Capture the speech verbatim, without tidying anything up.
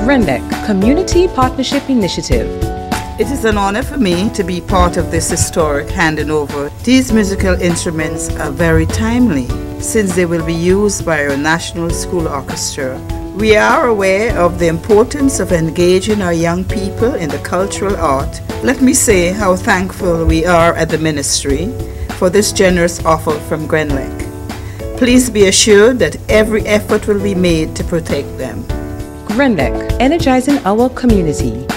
GRENLEC Community Partnership Initiative. It is an honor for me to be part of this historic handing over. These musical instruments are very timely since they will be used by our National School Orchestra. We are aware of the importance of engaging our young people in the cultural art. Let me say how thankful we are at the Ministry for this generous offer from GRENLEC. Please be assured that every effort will be made to protect them. GRENLEC, energizing our community.